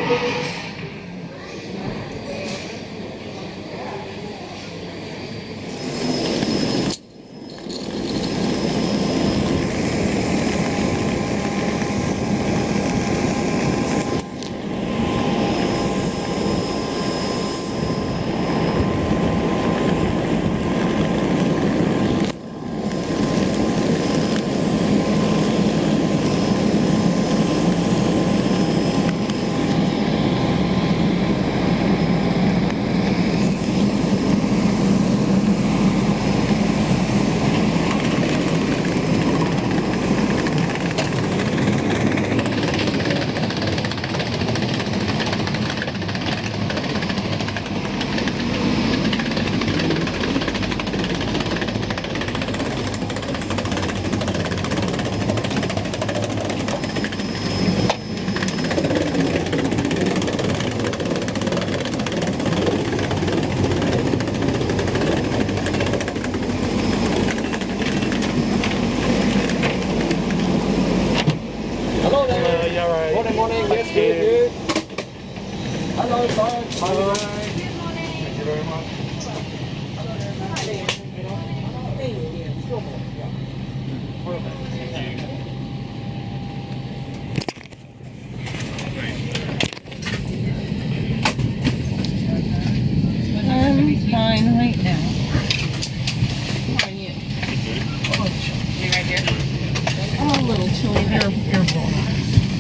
Fine right now. How are you? You right here? Oh, a little chilly. You're born.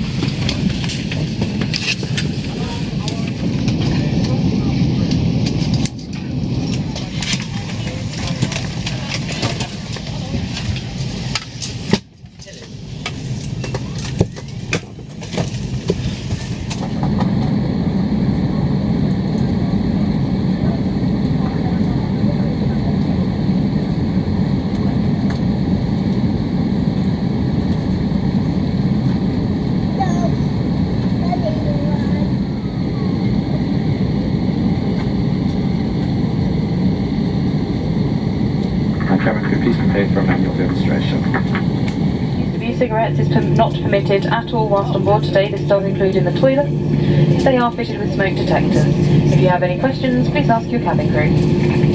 Please prepare for a manual demonstration. Use of e-cigarettes is not permitted at all whilst on board today. This does include in the toilet. They are fitted with smoke detectors. If you have any questions, please ask your cabin crew.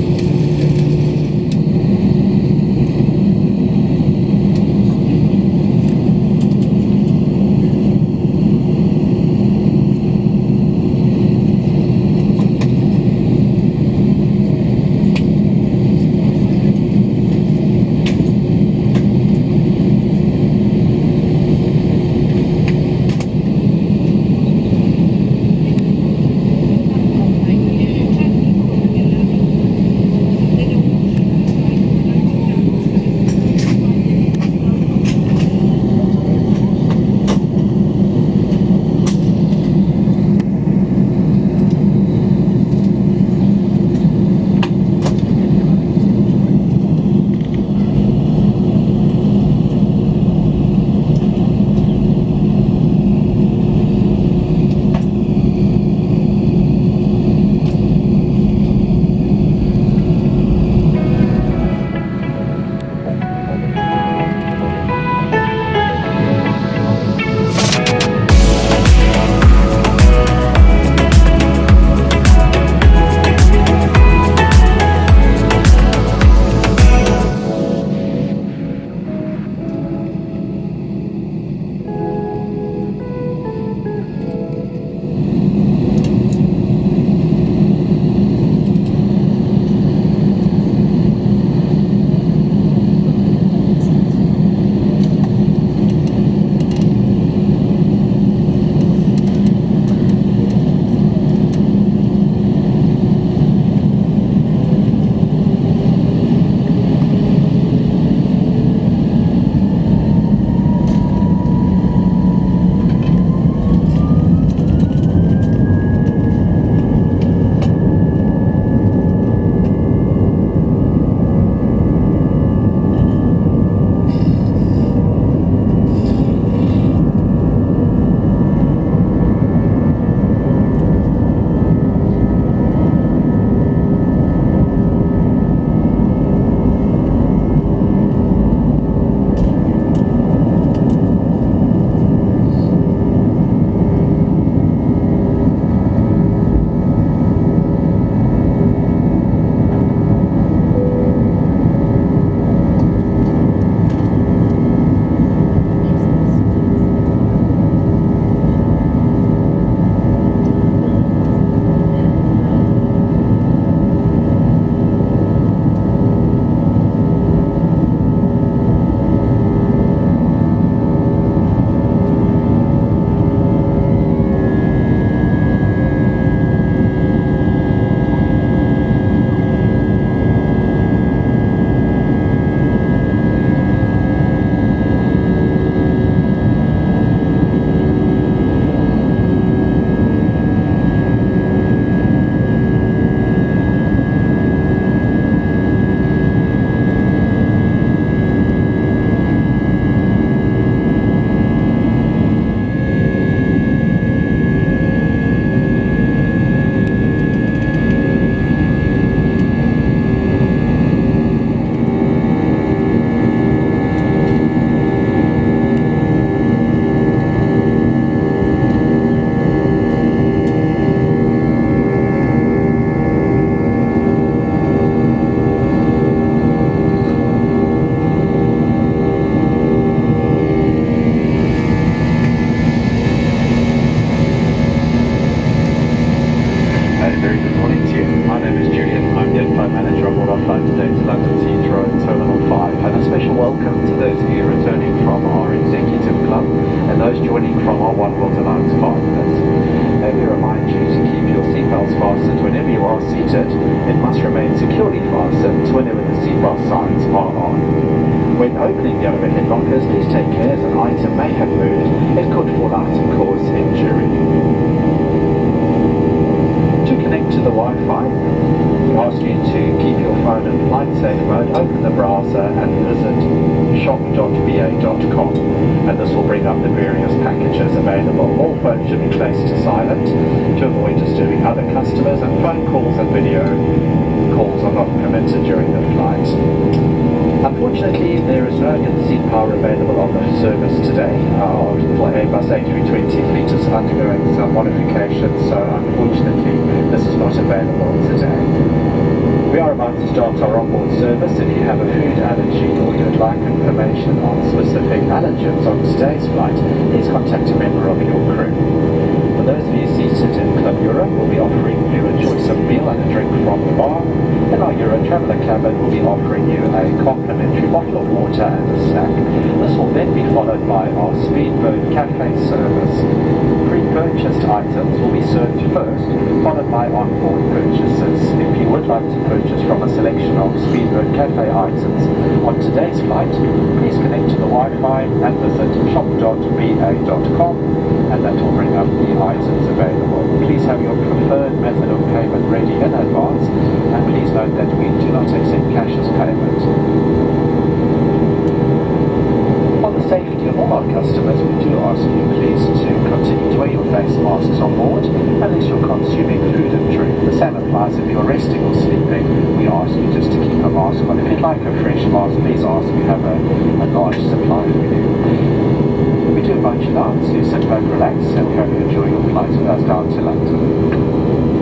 signs behind us. May we remind you to keep your seatbelts fastened whenever you are seated. It must remain securely fastened whenever the seatbelt signs are on. When opening the overhead lockers, please take care as an item may have moved. It could fall out and cause injury. To connect to the Wi-Fi, we ask you to keep your phone in flight safe mode, open the browser and visit shop.ba.com, and this will bring up the various packages available. All phones should be placed to silent to avoid disturbing other customers, and phone calls and video calls are not permitted during the flight. Unfortunately, there is no in-seat power available on the service today. Our Airbus A320 fleet is undergoing some modifications, so unfortunately this is not available today. We are about to start our onboard service. If you have a food allergy or you would like information on specific allergens on today's flight, please contact a member of your crew. For those of you seated in Club Europe, we'll be offering you a choice of meal and a drink from the bar, and our Euro Traveller cabin will be offering you a complimentary bottle of water and a snack. This will then be followed by our Speedbird Cafe service. Pre-purchased items will be served first, followed by onboard purchases. If you would like to purchase from a selection of Speedbird Cafe items on today's flight, please connect to the Wi-Fi and visit shop.ba.com, and that will bring up the items available. Please have your preferred method of payment ready in advance, and please note that we do not accept cash as payment. For the safety of all our customers, we do ask you please to continue to wear your face masks on board unless you're consuming food and drink. The same applies if you're resting or sleeping. We ask you just to keep a mask on. If you'd like a fresh mask, please ask. We have a large supply for you. We do invite you now to sit back, relax, and we hope you enjoy your flight with us down to London.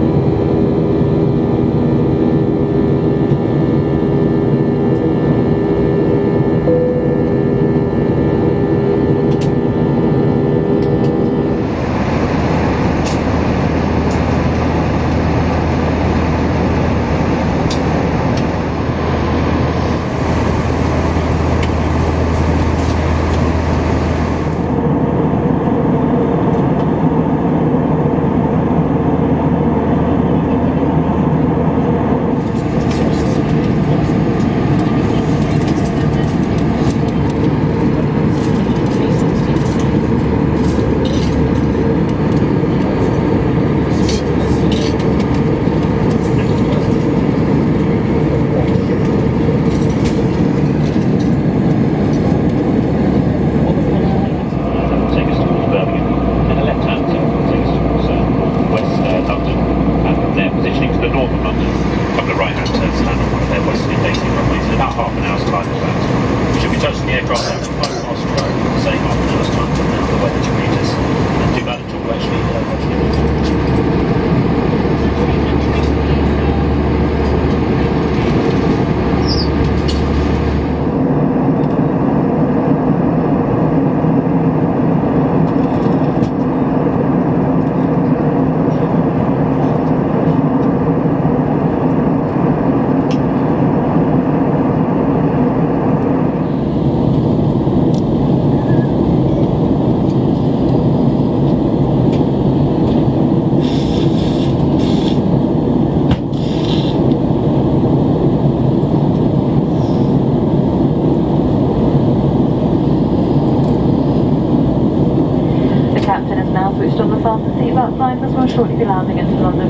Will shortly be landing into London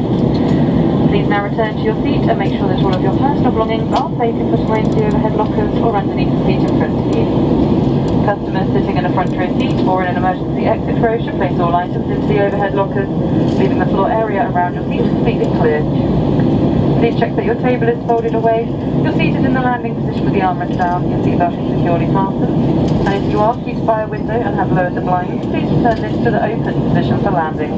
Heathrow. Please now return to your seat and make sure that all of your personal belongings are safely put away into the overhead lockers or underneath the seat in front of you. Customers sitting in a front row seat or in an emergency exit row should place all items into the overhead lockers, leaving the floor area around your seat completely clear. Please check that your table is folded away, your seat is in the landing position with the armrest down, your seatbelt is securely fastened, and if you are seated by a window and have lowered the blinds, please return this to the open position for landing.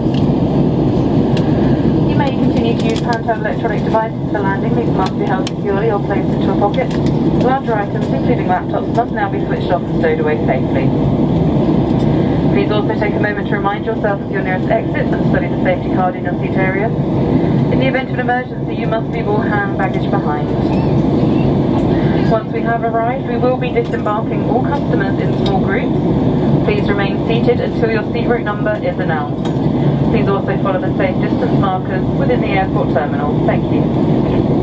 You may continue to use handheld electronic devices for landing. These must be held securely or placed into a pocket. Larger items, including laptops, must now be switched off and stowed away safely. Please also take a moment to remind yourself of your nearest exit and study the safety card in your seat area. In the event of an emergency, you must leave all hand baggage behind. Once we have arrived, we will be disembarking all customers in small groups. Please remain seated until your seat route number is announced. Please also follow the safe distance markers within the airport terminal. Thank you.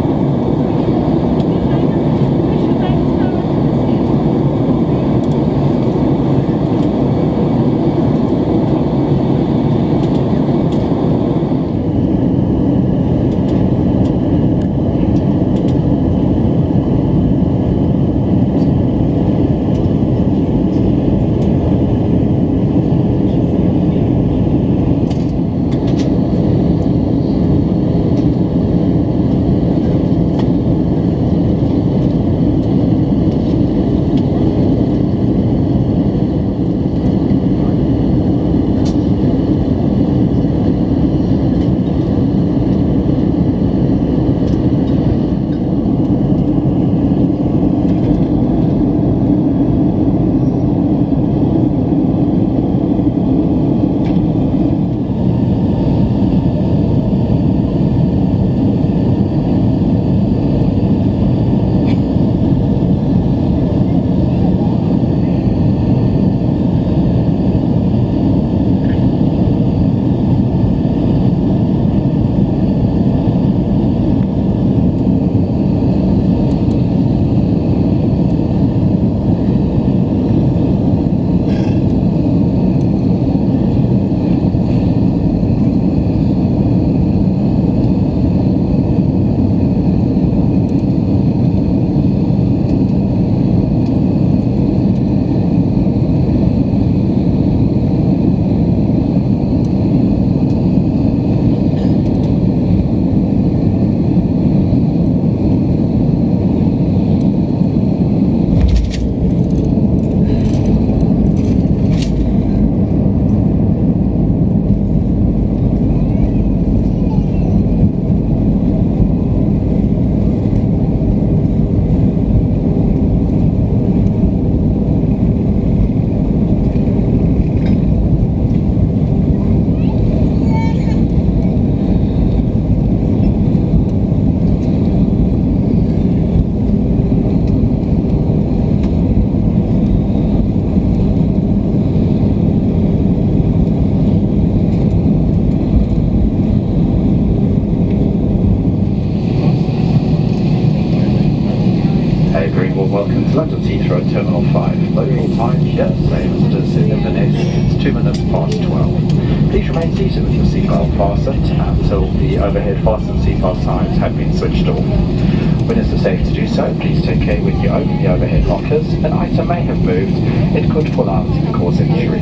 Welcome to London Heathrow Terminal 5. Local time here, same as it is in Inverness. It's 2 minutes past 12. Please remain seated with your seatbelt fastened until the overhead fastened seatbelt signs have been switched off. When it's safe to do so, please take care when you open the overhead lockers. An item may have moved. It could fall out and cause injury.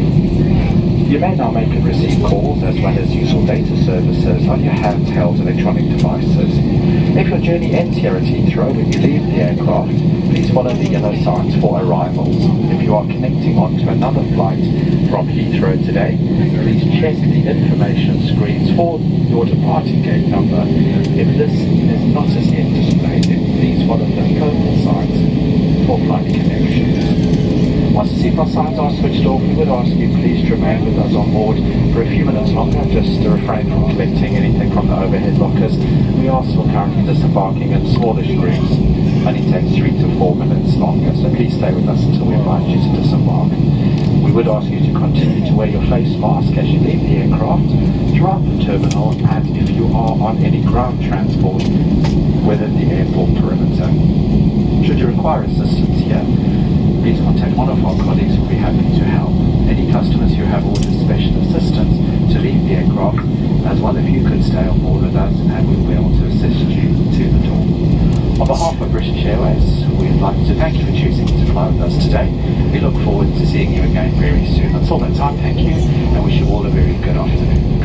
You may now make and receive calls as well as use all data services on your handheld electronic devices. If your journey ends here at Heathrow when you leave the aircraft, please follow the yellow signs for arrivals. If you are connecting onto another flight from Heathrow today, please check the information screens for your departing gate number. If this is not as yet displayed, then please follow the purple signs for flight connections. Once the seatbelt signs are switched off, we would ask you please to remain with us on board for a few minutes longer, just to refrain from collecting anything from the overhead lockers. We are still currently disembarking in smallish groups. Only takes 3 to 4 minutes longer, so please stay with us until we invite you to disembark. We would ask you to continue to wear your face mask as you leave the aircraft, throughout the terminal, and if you are on any ground transport within the airport perimeter. Should you require assistance here, please contact one of our colleagues who will be happy to help. Any customers who have ordered special assistance to leave the aircraft, as one of you could stay on board with us and we will be able to assist you to the door. On behalf of British Airways, we'd like to thank you for choosing to fly with us today. We look forward to seeing you again very soon. Until that time, thank you and wish you all a very good afternoon.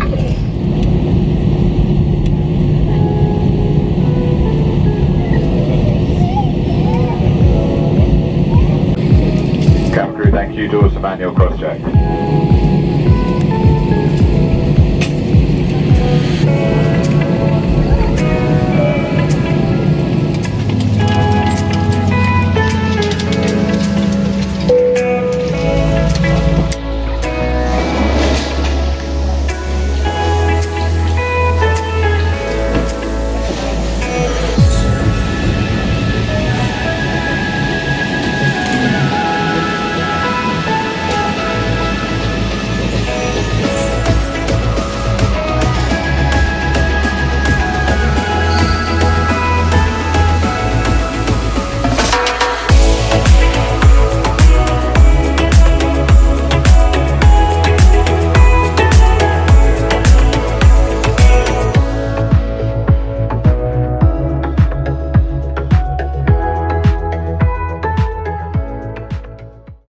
Cabin crew, thank you. Doors to manual cross-check.